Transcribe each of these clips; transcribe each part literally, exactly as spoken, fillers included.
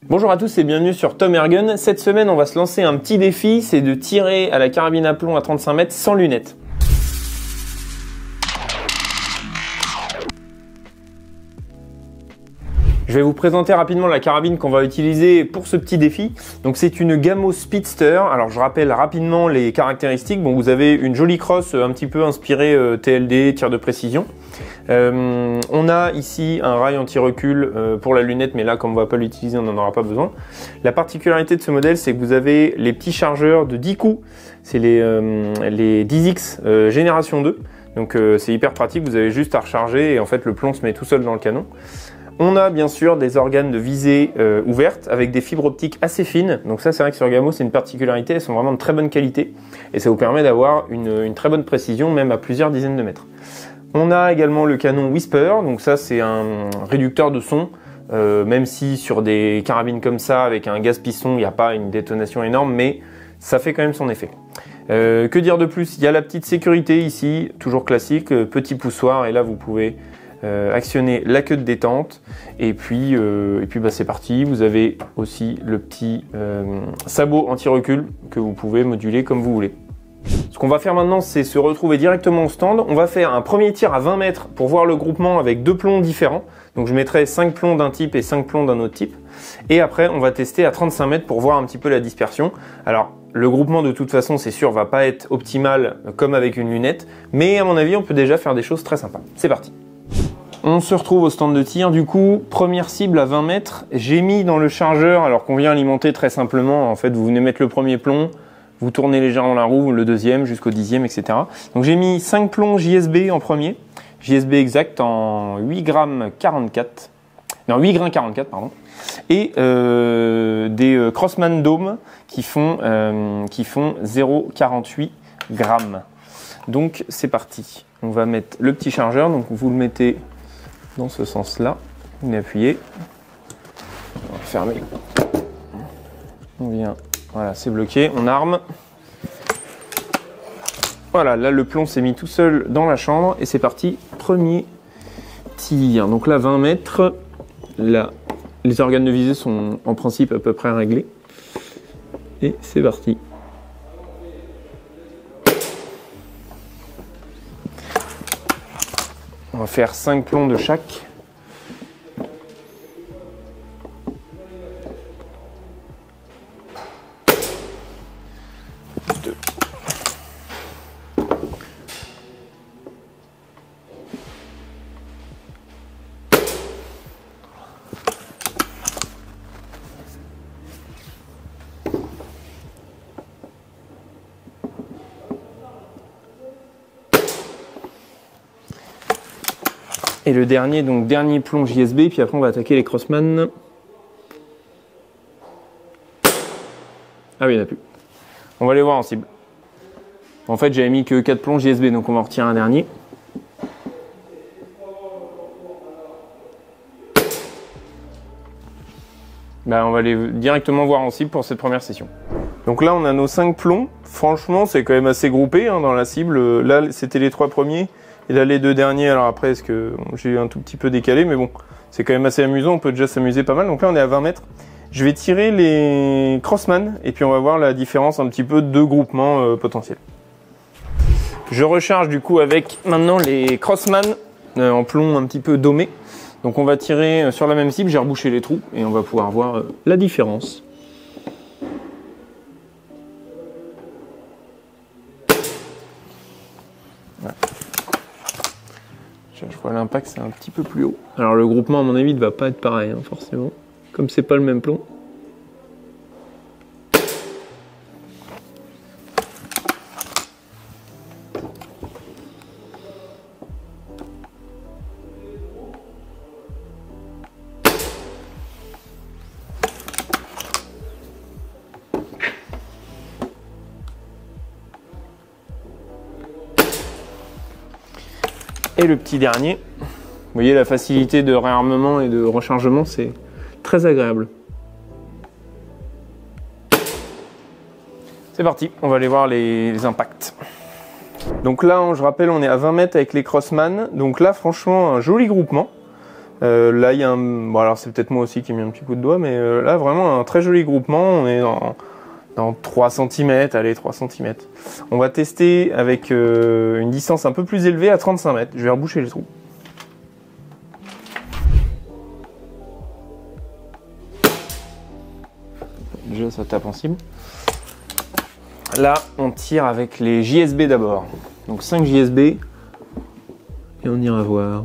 Bonjour à tous et bienvenue sur Tom Airgun. Cette semaine, on va se lancer un petit défi, c'est de tirer à la carabine à plomb à trente-cinq mètres sans lunettes. Je vais vous présenter rapidement la carabine qu'on va utiliser pour ce petit défi. Donc c'est une Gamo Speedster. Alors je rappelle rapidement les caractéristiques. Bon, vous avez une jolie crosse un petit peu inspirée euh, T L D, tir de précision. Euh, on a ici un rail anti-recul euh, pour la lunette, mais là comme on va pas l'utiliser, on n'en aura pas besoin. La particularité de ce modèle, c'est que vous avez les petits chargeurs de dix coups. C'est les, euh, les dix X euh, génération deux. Donc euh, c'est hyper pratique, vous avez juste à recharger et en fait le plomb se met tout seul dans le canon. On a bien sûr des organes de visée euh, ouvertes avec des fibres optiques assez fines. Donc ça, c'est vrai que sur Gamo, c'est une particularité. Elles sont vraiment de très bonne qualité et ça vous permet d'avoir une, une très bonne précision, même à plusieurs dizaines de mètres. On a également le canon Whisper. Donc ça, c'est un réducteur de son. Euh, même si sur des carabines comme ça, avec un gaz piston, il n'y a pas une détonation énorme, mais ça fait quand même son effet. Euh, que dire de plus? Il y a la petite sécurité ici, toujours classique, euh, petit poussoir, et là vous pouvez Euh, actionner la queue de détente et puis, euh, et puis bah, c'est parti. Vous avez aussi le petit euh, sabot anti-recul que vous pouvez moduler comme vous voulez. Ce qu'on va faire maintenant, c'est se retrouver directement au stand. On va faire un premier tir à vingt mètres pour voir le groupement avec deux plombs différents. Donc je mettrai cinq plombs d'un type et cinq plombs d'un autre type. Et après, on va tester à trente-cinq mètres pour voir un petit peu la dispersion. Alors, le groupement de toute façon, c'est sûr, va pas être optimal comme avec une lunette. Mais à mon avis, on peut déjà faire des choses très sympas. C'est parti. On se retrouve au stand de tir, du coup, première cible à vingt mètres, j'ai mis dans le chargeur, alors qu'on vient alimenter très simplement, en fait vous venez mettre le premier plomb, vous tournez légèrement la roue, le deuxième jusqu'au dixième, et cetera. Donc j'ai mis cinq plombs J S B en premier, J S B exact en huit grammes quarante-quatre, non huit grains quarante-quatre pardon, et euh, des euh, Crossman Dome qui font, euh, qui font zéro virgule quarante-huit grammes. Donc c'est parti, on va mettre le petit chargeur, donc vous le mettez dans ce sens-là, on est appuyé, on va fermer, on vient, voilà, c'est bloqué, on arme, voilà, là le plomb s'est mis tout seul dans la chambre et c'est parti, premier tir. Donc là vingt mètres, là les organes de visée sont en principe à peu près réglés et c'est parti. On va faire cinq plombs de chaque. Deux. Et le dernier, donc dernier plomb J S B, puis après on va attaquer les Crossman. Ah oui, il n'y en a plus. On va les voir en cible. En fait, j'avais mis que quatre plombs J S B, donc on va en retirer un dernier. Bah, on va les directement voir en cible pour cette première session. Donc là, on a nos cinq plombs. Franchement, c'est quand même assez groupé hein, dans la cible. Là, c'était les trois premiers. Et là, les deux derniers, alors après, est-ce que j'ai un tout petit peu décalé, mais bon, c'est quand même assez amusant, on peut déjà s'amuser pas mal. Donc là, on est à vingt mètres. Je vais tirer les Crossman, et puis on va voir la différence un petit peu de groupement euh, potentiel. Je recharge du coup avec maintenant les Crossman euh, en plomb un petit peu domé. Donc on va tirer sur la même cible, j'ai rebouché les trous, et on va pouvoir voir euh, la différence. Voilà. Je vois l'impact, c'est un petit peu plus haut. Alors le groupement à mon avis ne va pas être pareil hein, forcément, comme c'est pas le même plomb. Et le petit dernier, vous voyez la facilité de réarmement et de rechargement, c'est très agréable. C'est parti, on va aller voir les, les impacts. Donc là, je rappelle, on est à vingt mètres avec les Crossman. Donc là, franchement, un joli groupement. Euh, là, il y a un... Bon, alors c'est peut-être moi aussi qui ai mis un petit coup de doigt, mais euh, là, vraiment un très joli groupement. On est dans, dans trois centimètres, allez, trois centimètres. On va tester avec euh, une distance un peu plus élevée à trente-cinq mètres. Je vais reboucher les trous. Déjà, ça tape en cible. Là, on tire avec les J S B d'abord. Donc cinq J S B. Et on ira voir.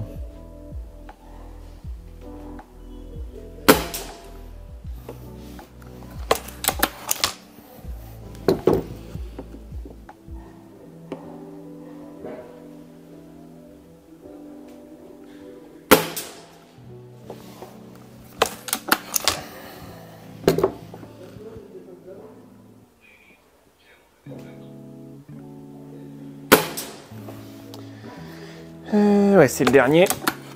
Euh, ouais, c'est le dernier.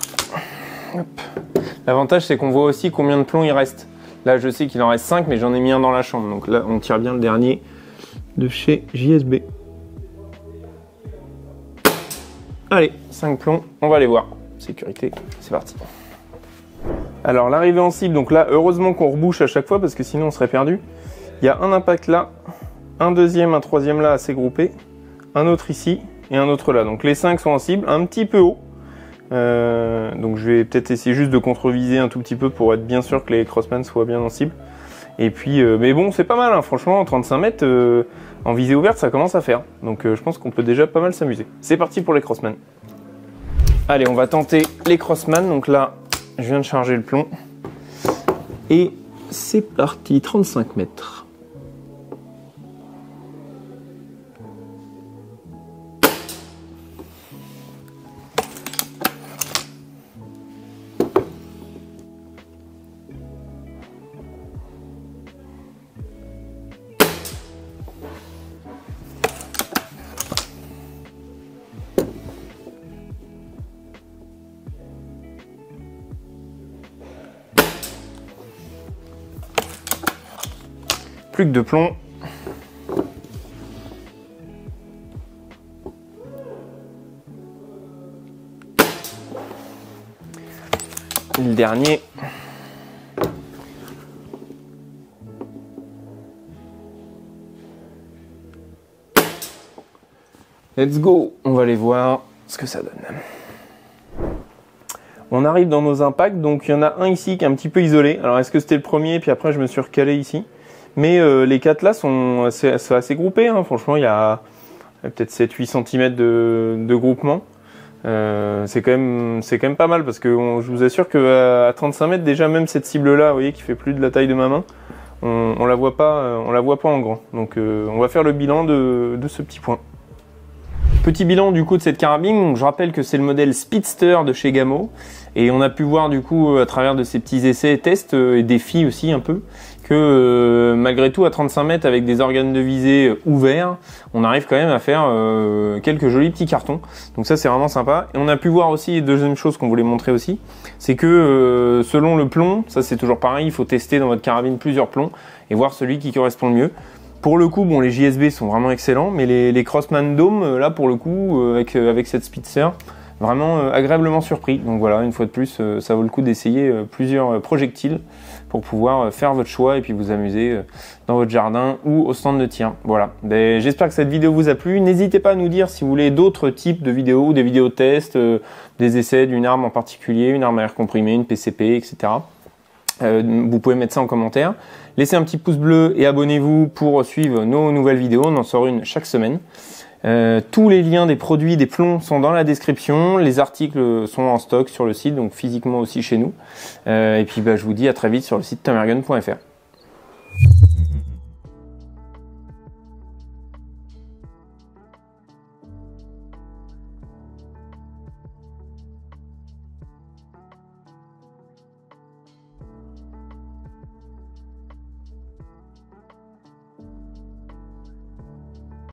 L'avantage, c'est qu'on voit aussi combien de plombs il reste. Là, je sais qu'il en reste cinq, mais j'en ai mis un dans la chambre. Donc là, on tire bien le dernier de chez J S B. Allez, cinq plombs, on va aller voir. Sécurité, c'est parti. Alors, l'arrivée en cible, donc là, heureusement qu'on rebouche à chaque fois, parce que sinon, on serait perdu. Il y a un impact là, un deuxième, un troisième là, assez groupé, un autre ici, et un autre là. Donc les cinq sont en cible, un petit peu haut. Euh, donc je vais peut-être essayer juste de contre-viser un tout petit peu pour être bien sûr que les crossman soient bien en cible. Et puis, euh, mais bon, c'est pas mal, hein, franchement, trente-cinq mètres, euh, en visée ouverte, ça commence à faire. Donc euh, je pense qu'on peut déjà pas mal s'amuser. C'est parti pour les crossman. Allez, on va tenter les crossman. Donc là, je viens de charger le plomb. Et c'est parti, trente-cinq mètres. Plus que de plomb. Et le dernier. Let's go. On va aller voir ce que ça donne. On arrive dans nos impacts, donc il y en a un ici qui est un petit peu isolé. Alors est-ce que c'était le premier, puis après je me suis recalé ici. Mais euh, les quatre là sont assez, sont assez groupés, hein. Franchement il y a, a peut-être sept huit centimètres de, de groupement. Euh, c'est quand même c'est quand même pas mal parce que on, je vous assure que à trente-cinq mètres déjà, même cette cible là, vous voyez, qui fait plus de la taille de ma main, on, on la voit pas on la voit pas en grand. Donc euh, on va faire le bilan de, de ce petit point. Petit bilan du coup de cette carabine. Donc, je rappelle que c'est le modèle Speedster de chez Gamo et on a pu voir du coup à travers de ces petits essais, tests et défis aussi un peu que euh, malgré tout à trente-cinq mètres avec des organes de visée ouverts, on arrive quand même à faire euh, quelques jolis petits cartons. Donc ça c'est vraiment sympa. Et on a pu voir aussi, deuxième chose qu'on voulait montrer aussi, c'est que euh, selon le plomb, ça c'est toujours pareil, il faut tester dans votre carabine plusieurs plombs et voir celui qui correspond le mieux. Pour le coup, bon, les J S B sont vraiment excellents, mais les, les Crossman Dome, là pour le coup, euh, avec, euh, avec cette Speedster, vraiment euh, agréablement surpris. Donc voilà, une fois de plus, euh, ça vaut le coup d'essayer euh, plusieurs euh, projectiles pour pouvoir euh, faire votre choix et puis vous amuser euh, dans votre jardin ou au stand de tir. Voilà, ben, j'espère que cette vidéo vous a plu. N'hésitez pas à nous dire si vous voulez d'autres types de vidéos, des vidéos tests, euh, des essais d'une arme en particulier, une arme à air comprimé, une P C P, et cetera. Euh, vous pouvez mettre ça en commentaire. Laissez un petit pouce bleu et abonnez-vous pour suivre nos nouvelles vidéos. On en sort une chaque semaine. Euh, tous les liens des produits, des plombs sont dans la description. Les articles sont en stock sur le site, donc physiquement aussi chez nous. Euh, et puis bah, je vous dis à très vite sur le site tom air gun point F R.